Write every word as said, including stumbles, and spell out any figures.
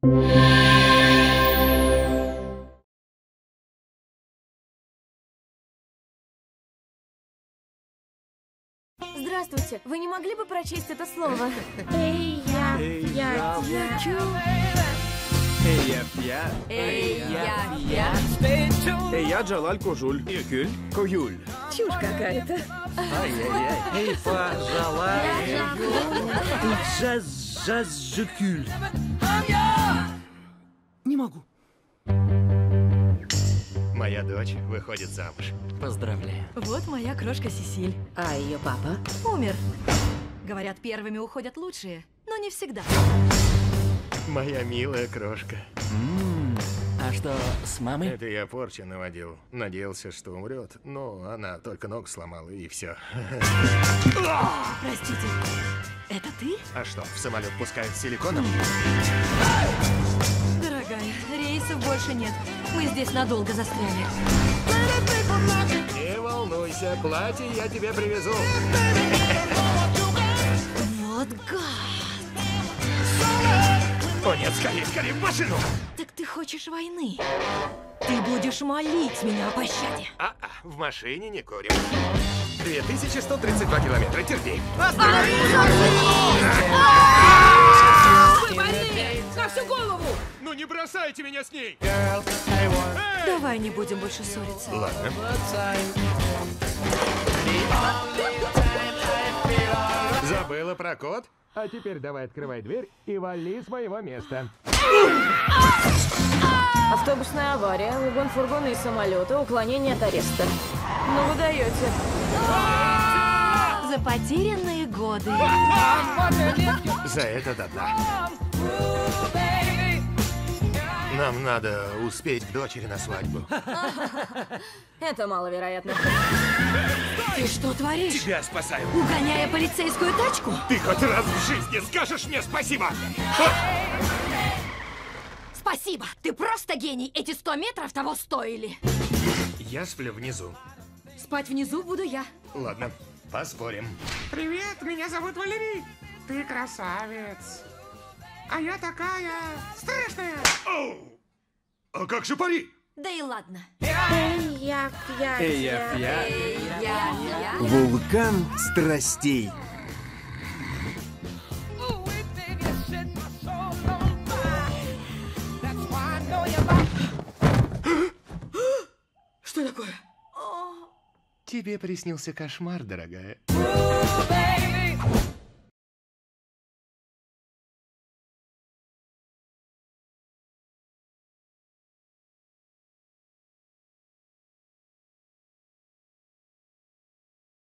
Здравствуйте. Вы не могли бы прочесть это слово? Эй, я, я, я, Эй, я, я. Эй, я, я. Эй, я Джалаль Кужуль. Юкюль. Куюль. чушь какая-то. Ай-яй-яй. Эй, пожалуй. Джаз, джаз, жукюль. Не могу. Моя дочь выходит замуж. Поздравляю. Вот моя крошка Сесиль. А ее папа? Умер. Говорят, первыми уходят лучшие, но не всегда. Моя милая крошка. М-м, а что с мамой? Это я порчу наводил. Надеялся, что умрет, но она только ногу сломала, и все. Простите, это ты? А что, в самолет пускают силиконом? Дорогая, рейсов больше нет. Мы здесь надолго застряли. Не волнуйся, платье я тебе привезу. Вот гад. О нет, скорее, скорее, в машину! Так ты хочешь войны? Ты будешь молить меня о пощаде. А-а, в машине не курим. две тысячи сто тридцать два километра, терпи. Вы больные! На всю голову! Ну не бросайте меня с ней! Давай не будем больше ссориться. Ладно. Забыла про код? А теперь давай открывай дверь и вали с моего места. Автобусная авария, угон фургона и самолета, уклонение от ареста. Ну вы даете. За потерянные годы. За это до дна. Нам надо успеть к дочери на свадьбу. Это маловероятно. Ты что творишь? Тебя спасаю. Угоняя полицейскую тачку? Ты хоть раз в жизни скажешь мне спасибо? Спасибо! Ты просто гений! Эти сто метров того стоили! Я сплю внизу. Спать внизу буду я. Ладно, поспорим. Привет, меня зовут Валерий. Ты красавец. А я такая страшная. Оу! А как же пари? Да и ладно. Эй, я, я, Эй, я, я. Я, я. Вулкан страстей. Что такое? Тебе приснился кошмар, дорогая.